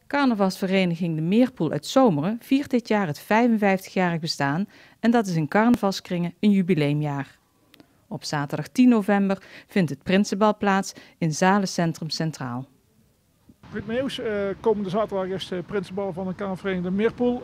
Carnavalsvereniging De Meerpoel uit Zomeren viert dit jaar het 55-jarig bestaan en dat is in carnavalskringen een jubileumjaar. Op zaterdag 10 november vindt het Prinsenbal plaats in Zalencentrum Centraal. Britt Meeuws, komende zaterdag is de Prinsenbal van de carnavalsvereniging De Meerpoel.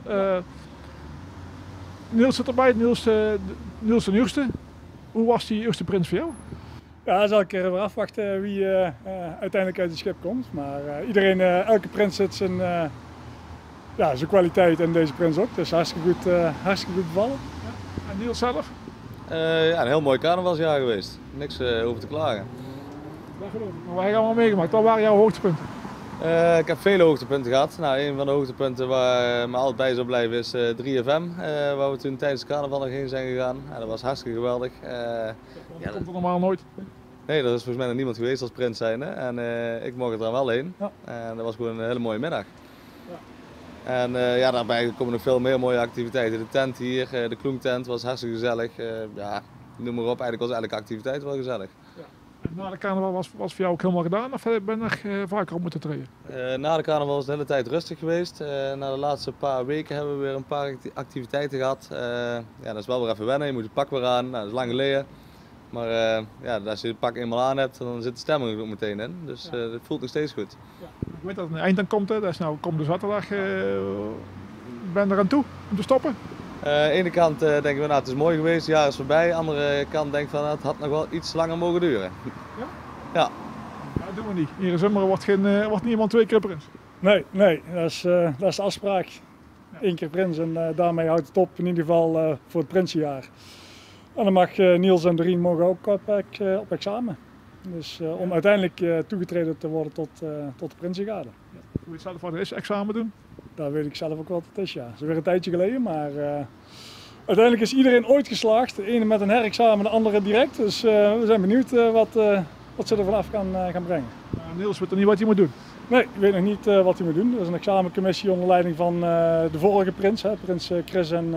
Niels zit erbij, Niels de nieuwste. Hoe was die eerste prins voor jou? Ja, zal ik even afwachten wie uiteindelijk uit het schip komt. Maar elke prins zit zijn kwaliteit en deze prins ook. Dus hartstikke goed bevallen. Ja. En Niels zelf? Een heel mooi carnavalsjaar geweest. Niks over te klagen. Dat geloof ik. Maar wat heb je allemaal meegemaakt? Wat waren jouw hoogtepunten? Ik heb vele hoogtepunten gehad. Nou, een van de hoogtepunten waar me altijd bij zou blijven is 3FM. Waar we toen tijdens carnaval nog heen zijn gegaan. Dat was hartstikke geweldig. Dat komt er normaal nooit. Nee, er is volgens mij nog niemand geweest als prins zijnde. En ik mocht er dan wel heen. Ja. En dat was gewoon een hele mooie middag. Ja. En daarbij komen nog veel meer mooie activiteiten. De tent hier, de kloentent was hartstikke gezellig. Noem maar op, eigenlijk was elke activiteit wel gezellig. Ja. En na de carnaval was voor jou ook helemaal gedaan of ben je nog vaker op moeten treden? Na de carnaval was het de hele tijd rustig geweest. Na de laatste paar weken hebben we weer een paar activiteiten gehad. Dat is wel weer even wennen, je moet het pak weer aan, dat is lang geleden. Maar als je het pak eenmaal aan hebt, dan zit de stemming er ook meteen in. Dus het voelt nog steeds goed. Ja. Ik weet dat er een eind aan komt, hè. Dat is nou komende zaterdag. Ben je er aan toe om te stoppen? Aan de ene kant denken we, het is mooi geweest, het jaar is voorbij. Aan de andere kant denk ik van, het had nog wel iets langer mogen duren. Ja? Ja. Dat doen we niet. Hier in zomer wordt niet iemand 2 keer prins. Nee, dat is de afspraak. Ja. 1 keer prins en daarmee houdt het op, in ieder geval voor het Prinsenjaar. En dan mag Niels en Doreen mogen ook op examen. Dus om uiteindelijk toegetreden te worden tot de Prinsengarde. Ja. Hoe je het zelf voor is, examen doen? Dat weet ik zelf ook wel wat het is, ja. Dat is weer een tijdje geleden, maar uiteindelijk is iedereen ooit geslaagd. De ene met een herexamen, de andere direct. Dus we zijn benieuwd wat ze er vanaf gaan brengen. Niels weet nog niet wat hij moet doen? Nee, ik weet nog niet wat hij moet doen. Er is een examencommissie onder leiding van de vorige prins, prins Chris en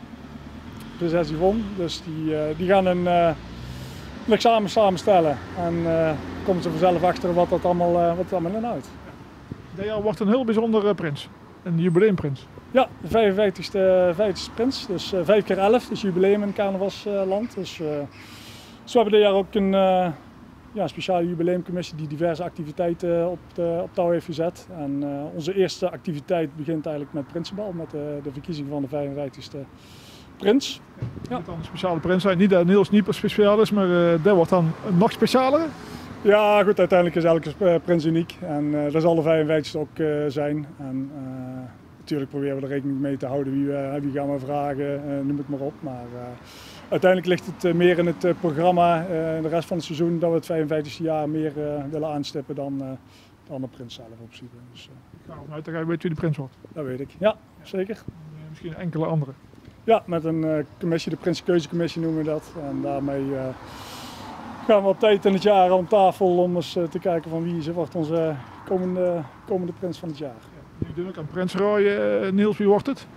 prinses Yvonne. Dus die gaan een examen samenstellen en komen ze vanzelf achter wat het allemaal inhoudt. Dit jaar wordt een heel bijzondere prins, een jubileumprins. Ja, de 55ste prins, dus 5 keer 11, dus jubileum in carnavalsland. Dus we hebben dit jaar ook een speciale jubileumcommissie die diverse activiteiten op touw heeft gezet. En onze eerste activiteit begint eigenlijk met Prinsenbal, met de verkiezing van de 55ste prins. Het moet dan een speciale prins zijn. Niet dat Niels niet speciaal is, maar dat wordt dan nog specialer. Ja, goed, uiteindelijk is elke prins uniek en dat zal de 55ste ook zijn. En natuurlijk proberen we er rekening mee te houden wie gaan we vragen, noem het maar op. Maar uiteindelijk ligt het meer in het programma in de rest van het seizoen dat we het 55ste jaar meer willen aanstippen dan de prins zelf op zich. Dus, ik ga ervan uit dat jij weet wie de prins wordt. Dat weet ik, ja, zeker. Misschien enkele andere. Ja, met een commissie, de Prinsenkeuzecommissie noemen we dat. En daarmee gaan we op tijd in het jaar aan tafel om eens te kijken van wie wordt onze komende prins van het jaar. Ja, nu doen we ook aan prinsrooien. Niels, wie wordt het?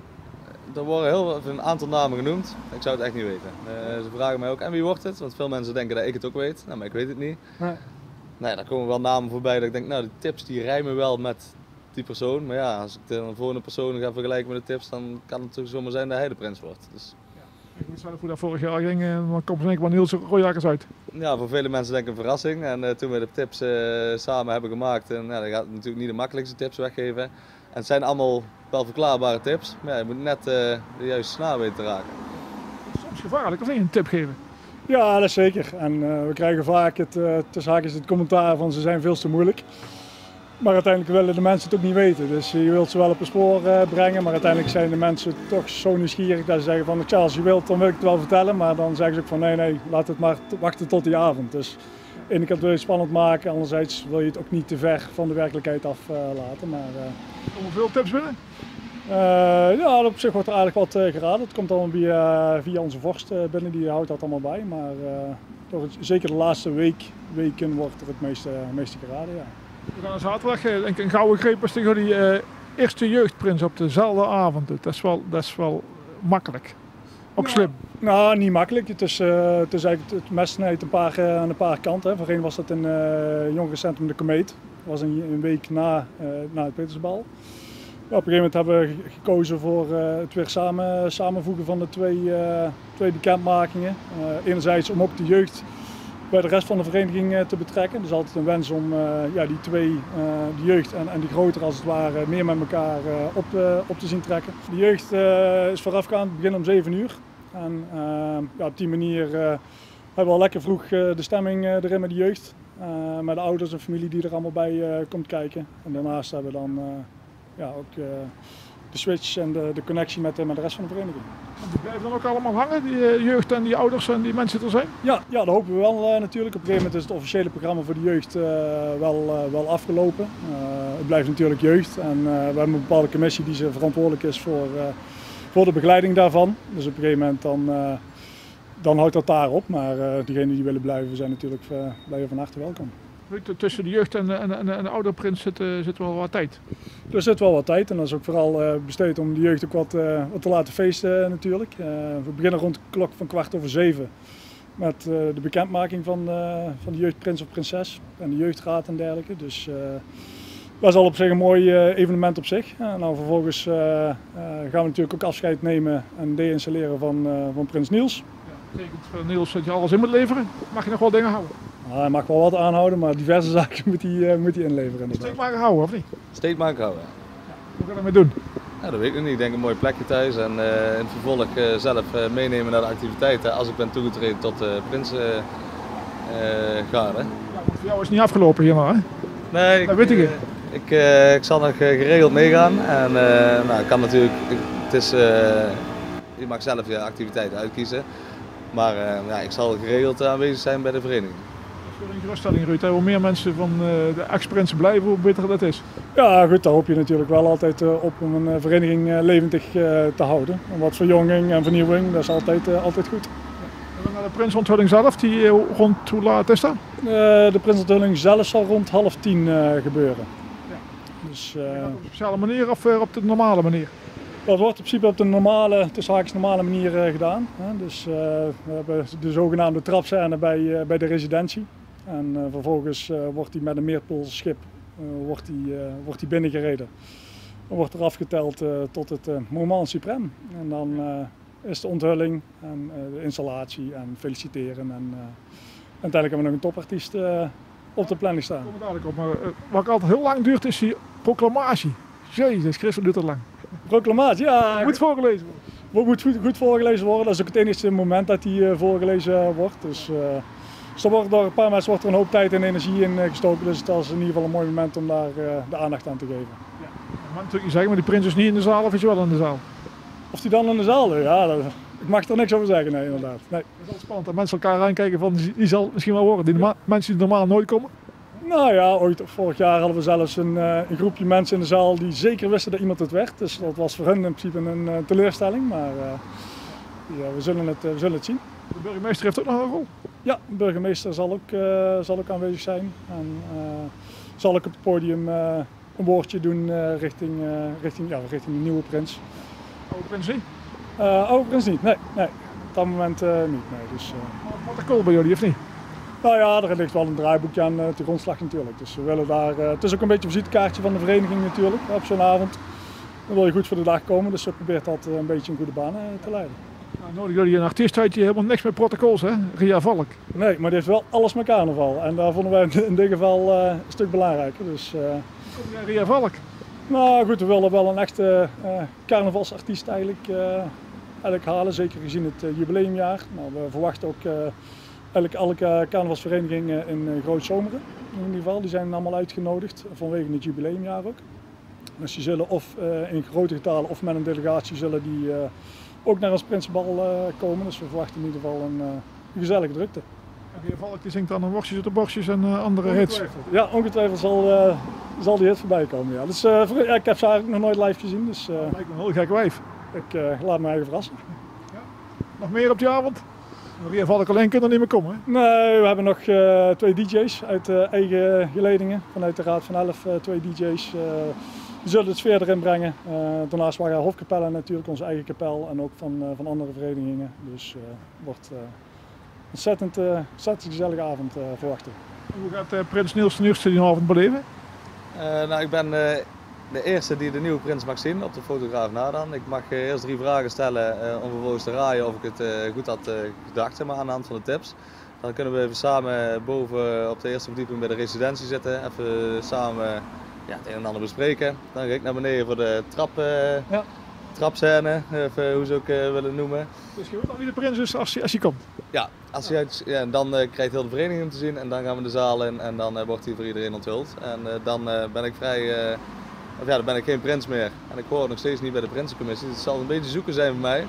Er worden een aantal namen genoemd. Ik zou het echt niet weten. Ze vragen mij ook, en wie wordt het? Want veel mensen denken dat ik het ook weet. Nou, maar ik weet het niet. Nee, daar komen wel namen voorbij dat ik denk, die tips die rijmen wel met die persoon. Maar ja, als ik de volgende persoon ga vergelijken met de tips, dan kan het toch zomaar zijn dat hij de prins wordt. Dus. Ik weet zelf hoe dat vorig jaar ging en dan komt er denk ik wel Niels Royakkers uit. Ja, voor vele mensen denk ik een verrassing. En toen we de tips samen hebben gemaakt, en dan gaat het natuurlijk niet de makkelijkste tips weggeven. En het zijn allemaal wel verklaarbare tips, maar ja, je moet net de juiste snaar weten te raken. Soms gevaarlijk, of niet een tip geven? Ja, dat is zeker. En we krijgen vaak het commentaar van ze zijn veel te moeilijk. Maar uiteindelijk willen de mensen het ook niet weten. Dus je wilt ze wel op een spoor brengen, maar uiteindelijk zijn de mensen toch zo nieuwsgierig dat ze zeggen van als je wilt dan wil ik het wel vertellen. Maar dan zeggen ze ook van nee, laat het maar wachten tot die avond. Dus aan de ene kant wil je het spannend maken, anderzijds wil je het ook niet te ver van de werkelijkheid af laten. Komen veel tips binnen? Ja, op zich wordt er aardig wat geraden. Het komt allemaal via onze vorst binnen, die houdt dat allemaal bij. Maar zeker de laatste weken wordt er het meeste geraden, ja. We gaan zaterdag, denk ik, een gouden greep is tegen die eerste jeugdprins op dezelfde avond. Dat is wel makkelijk. Ook slim. Nou, niet makkelijk. Het is eigenlijk het mes snijdt aan een paar kanten. Voorheen was dat in het jongerencentrum De Komeet. Dat was een week na het Prinsenbal. Op een gegeven moment hebben we gekozen voor het weer samenvoegen van de twee bekendmakingen. Enerzijds om ook de jeugd bij de rest van de vereniging te betrekken. Dus altijd een wens om de jeugd en die groter als het ware meer met elkaar op te zien trekken. De jeugd is voorafgaand, beginnen om 7 uur. En op die manier hebben we al lekker vroeg de stemming erin met de jeugd. Met de ouders en familie die er allemaal bij komt kijken. En daarnaast hebben we dan ook de switch en de connectie met de rest van de vereniging. En die blijven dan ook allemaal hangen, die jeugd en die ouders en die mensen die er zijn? Ja, dat hopen we wel natuurlijk. Op een gegeven moment is het officiële programma voor de jeugd wel afgelopen. Het blijft natuurlijk jeugd en we hebben een bepaalde commissie die verantwoordelijk is voor de begeleiding daarvan. Dus op een gegeven moment dan houdt dat daar op. Maar diegenen die willen blijven zijn natuurlijk blijven van harte welkom. Tussen de jeugd en de oudere prins zit wel wat tijd. Er zit wel wat tijd en dat is ook vooral besteed om de jeugd ook wat te laten feesten natuurlijk. We beginnen rond de klok van 6:15 met de bekendmaking van de jeugdprins of prinses en de jeugdraad en dergelijke. Dus dat is al op zich een mooi evenement op zich. En dan vervolgens gaan we natuurlijk ook afscheid nemen en deinstalleren van prins Niels. Dat betekent voor Niels dat je alles in moet leveren. Mag je nog wel dingen houden? Hij mag wel wat aanhouden, maar diverse zaken moet hij inleveren. Steekmaker houden of niet? Steekmaker houden. Hoe ga je dat mee doen? Ja, dat weet ik nog niet. Ik denk een mooi plekje thuis en in het vervolg zelf meenemen naar de activiteiten als ik ben toegetreden tot Prinsengarde. Voor jou is het niet afgelopen helemaal, hè? Nee, dat weet ik. Ik zal nog geregeld meegaan en ik kan natuurlijk, je mag zelf je activiteiten uitkiezen, maar ik zal geregeld aanwezig zijn bij de vereniging. Voor een geruststelling, Ruud, hoe meer mensen van de ex-prinsen blijven, hoe beter dat is. Ja goed, daar hoop je natuurlijk wel altijd op om een vereniging levendig te houden. En wat verjonging en vernieuwing, dat is altijd goed. En dan de prinsenonthulling zelf, hoe laat is dat? De prinsenonthulling zelf zal rond 9:30 gebeuren. Ja. Dus, op een speciale manier of op de normale manier? Dat wordt in principe op de normale manier gedaan. Dus we hebben de zogenaamde trapscène bij de residentie. En vervolgens wordt hij met een meerpulsschip wordt die binnengereden. Dan wordt er afgeteld tot het moment suprême. En dan is de onthulling en de installatie en feliciteren. En uiteindelijk hebben we nog een topartiest op de planning staan. Kom er dadelijk op, maar wat altijd heel lang duurt is die proclamatie. Jezus Christus, duurt dat lang. Proclamatie, ja. Moet voorgelezen worden. Moet goed voorgelezen worden. Dat is ook het enige moment dat die voorgelezen wordt. Dus er wordt door een paar mensen een hoop tijd en energie in gestoken. Dus dat is in ieder geval een mooi moment om daar de aandacht aan te geven. Ja. Maar natuurlijk zeggen, maar die prins is niet in de zaal of is hij wel in de zaal? Of die dan in de zaal is? Ja, ik mag er niks over zeggen, nee, inderdaad. Nee. Het is wel spannend dat mensen elkaar aankijken van die zal misschien wel horen. Die mensen die normaal nooit komen. Nou ja, vorig jaar hadden we zelfs een groepje mensen in de zaal die zeker wisten dat iemand het werd. Dus dat was voor hen in principe een teleurstelling, maar we zullen het zien. De burgemeester heeft ook nog een rol? Ja, de burgemeester zal ook aanwezig zijn en zal ook op het podium een woordje doen richting de nieuwe prins. Oude prins niet? Oude prins niet, nee. Op dat moment niet. Nee, dus, protocol bij jullie of niet? Nou ja, er ligt wel een draaiboekje aan de grondslag natuurlijk. Dus we willen daar, het is ook een beetje een visitekaartje van de vereniging natuurlijk op zo'n avond. Dan wil je goed voor de dag komen, dus we proberen dat een beetje in goede banen te leiden. Nou, nodig jullie een artiest uit die helemaal niks met protocols, hè? Ria Valk. Nee, maar die heeft wel alles met carnaval. En daar vonden wij in dit geval een stuk belangrijker. Dus, Ria Valk? Nou goed, we willen wel een echte carnavalsartiest eigenlijk halen. Zeker gezien het jubileumjaar. Nou, we verwachten ook alle carnavalsverenigingen in Groot Zomeren. In ieder geval, die zijn allemaal uitgenodigd vanwege het jubileumjaar ook. Dus die zullen of in grote getalen of met een delegatie zullen die ook naar ons Prinsenbal komen. Dus we verwachten in ieder geval een gezellige drukte. En Ria Valk die zingt dan een worstjes op de borstjes en andere hits. Ja, ongetwijfeld zal die hit voorbij komen. Ja. Dus, ik heb ze eigenlijk nog nooit live gezien. Dus, dat lijkt me een heel gek wijf. Ik laat me eigen verrassen. Ja. Nog meer op die avond? Ria Valk alleen kan er niet meer komen, hè? Nee, we hebben nog 2 DJ's uit eigen geledingen. Vanuit de Raad van 11 2 DJ's. Die zullen de sfeer erin brengen. Daarnaast waren Hofkapellen natuurlijk, onze eigen kapel. En ook van andere verenigingen. Dus het wordt ontzettend gezellige avond verwachten. Hoe gaat prins Niels de eerste die avond beleven? Nou, ik ben de eerste die de nieuwe prins mag zien op de fotograaf na dan. Ik mag eerst 3 vragen stellen om vervolgens te raaien of ik het goed had gedacht, maar aan de hand van de tips. Dan kunnen we even samen boven op de eerste verdieping bij de residentie zitten, even samen het een en ander bespreken. Dan ga ik naar beneden voor de trapscène, even hoe ze ook willen noemen. Dus je weet al wie de prins is als hij komt? Ja, dan krijgt heel de vereniging hem te zien en dan gaan we de zaal in en dan wordt hij voor iedereen onthuld. En dan ben ik dan ben ik geen prins meer. En ik hoor nog steeds niet bij de Prinsencommissie. Het zal een beetje zoeken zijn voor mij.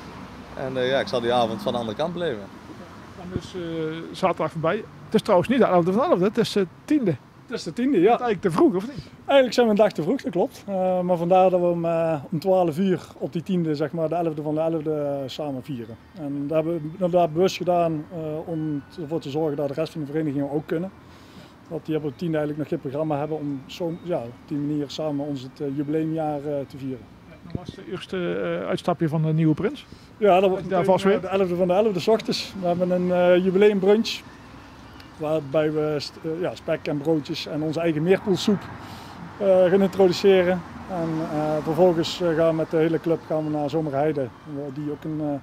En ik zal die avond van de andere kant beleven. Dan is zaterdag voorbij. Het is trouwens niet de 11e van de 11e, het is de 10e. Het is de 10e, ja. Dat is eigenlijk te vroeg, of niet? Eigenlijk zijn we een dag te vroeg, dat klopt. Maar vandaar dat we om 12 uur op die 10e, zeg maar, de 11e van de 11e samen vieren. En dat hebben we inderdaad bewust gedaan om ervoor te zorgen dat de rest van de verenigingen ook kunnen. Want die hebben op 10e eigenlijk nog geen programma hebben om zo, op die manier samen ons het jubileumjaar te vieren. Dat was de eerste uitstapje van de nieuwe prins. Ja, dat wordt daar vast weer. De 11e van de 11e 's ochtends. We hebben een jubileumbrunch. Waarbij we spek en broodjes en onze eigen meerpoelsoep gaan introduceren. En vervolgens gaan we met de hele club naar Zomerheide, die ook een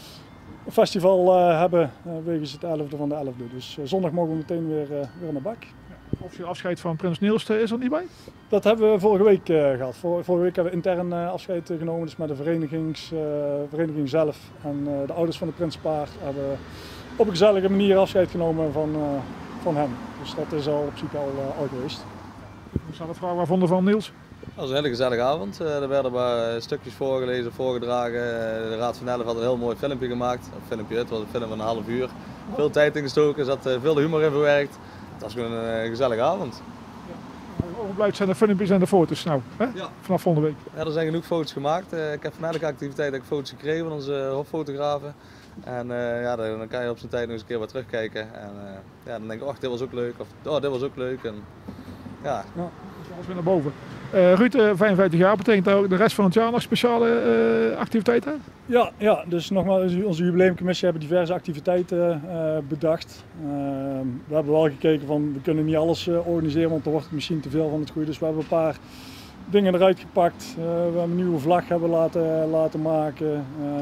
festival hebben wegens het 11e van de 11e. Dus zondag mogen we meteen weer aan de bak. Officieel afscheid van prins Niels is er niet bij? Dat hebben we vorige week gehad. Vorige week hebben we intern afscheid genomen, dus met de vereniging zelf. En de ouders van de prinsenpaar hebben op een gezellige manier afscheid genomen van hem. Dus dat is al op zich al geweest. Ik zou het vragen, waar vonden van Niels? Dat was een hele gezellige avond. Er werden maar stukjes voorgelezen, voorgedragen. De Raad van 11 had een heel mooi filmpje gemaakt. Het was een film van een half uur. Veel tijd ingestoken, er zat veel humor in verwerkt. Het was gewoon een gezellige avond. Overblijft zijn de filmpjes en de foto's nou, hè? Ja. Vanaf volgende week. Ja, er zijn genoeg foto's gemaakt. Ik heb van elke activiteit foto's gekregen van onze hoffotografen. En dan kan je op zijn tijd nog eens een keer wat terugkijken. En dan denk ik, dit was ook leuk. Of dit was ook leuk. En, ja. Alles weer naar boven. Ruud, 55 jaar, betekent dat ook de rest van het jaar nog speciale activiteiten? Ja, dus nogmaals, onze jubileumcommissie hebben diverse activiteiten bedacht. We hebben wel gekeken van, we kunnen niet alles organiseren, want dan wordt het misschien te veel van het goede. Dus we hebben een paar dingen eruit gepakt. We hebben een nieuwe vlag hebben laten maken.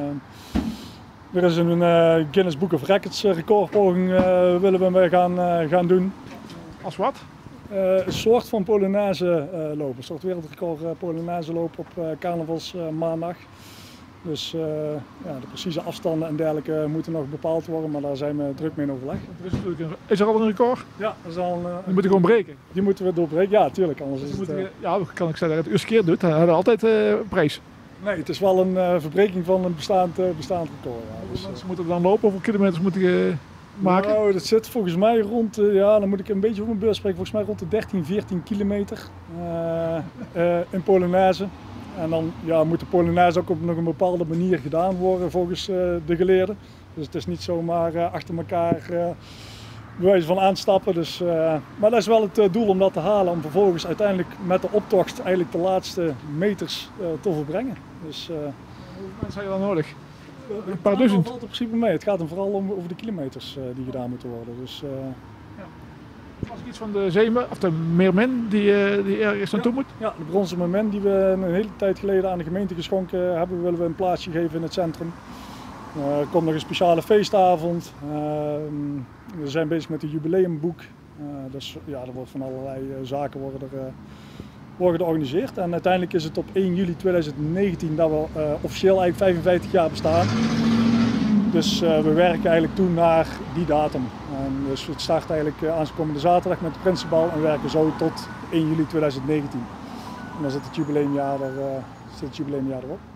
Er is een Guinness Book of Records recordpoging willen we gaan doen. Als wat? Een soort van Polonaise lopen, een soort wereldrecord Polonaise lopen op carnavalsmaandag. Dus de precieze afstanden en dergelijke moeten nog bepaald worden, maar daar zijn we druk mee in overleg. Is er al een record? Ja, dat is al die moet je gewoon breken? Die moeten we doorbreken, ja tuurlijk. Anders is het, kan ik zeggen dat het eerste keer doet, dan hebben we altijd prijs. Nee, het is wel een verbreking van een bestaand record. Ja. Dus, mensen moeten dan lopen, hoeveel kilometers moeten je maken? Nou, dat zit volgens mij rond, dan moet ik een beetje op mijn beurt spreken, volgens mij rond de 13, 14 kilometer in Polonaise. En dan moet de Polonaise ook op nog een bepaalde manier gedaan worden volgens de geleerden. Dus het is niet zomaar achter elkaar bewijzen van aanstappen. Dus, maar dat is wel het doel om dat te halen, om vervolgens uiteindelijk met de optocht eigenlijk de laatste meters te volbrengen. Dus, hoeveel mensen zijn er dan nodig? Een paar duizend. Dat valt in principe mee. Het gaat hem vooral over de kilometers die gedaan moeten worden. Dus, Was het iets van de Zeemer, of de Meermin die ergens naartoe moet? Ja, de bronzen Meermin die we een hele tijd geleden aan de gemeente geschonken hebben, willen we een plaatsje geven in het centrum. Er komt nog een speciale feestavond. We zijn bezig met een jubileumboek. Dus er wordt van allerlei zaken worden georganiseerd. En uiteindelijk is het op 1 juli 2019 dat we officieel eigenlijk 55 jaar bestaan. Dus we werken eigenlijk toen naar die datum. Dus we starten eigenlijk aankomende zaterdag met de Prinsenbal en werken zo tot 1 juli 2019. En dan zit het jubileumjaar erop.